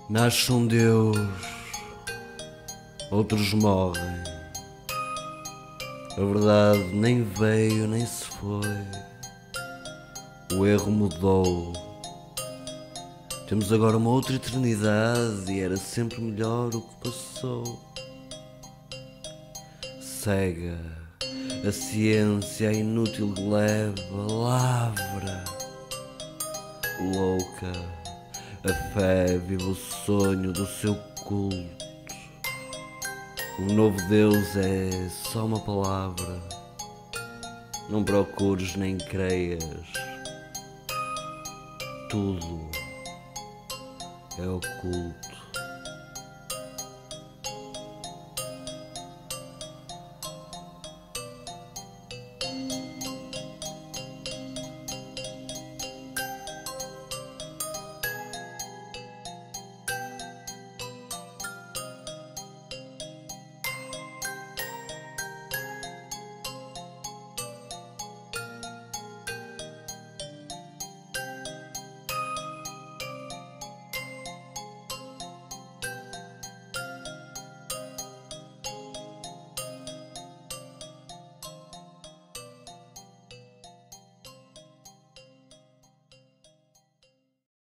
Nasce um Deus, outros morrem. A verdade nem veio nem se foi. O erro mudou. Temos agora uma outra eternidade e era sempre melhor o que passou. Cega, a ciência é inútil gleba, lavra. Louca, a fé vive o sonho do seu culto. O novo Deus é só uma palavra. Não procures nem creias. Tudo é oculto.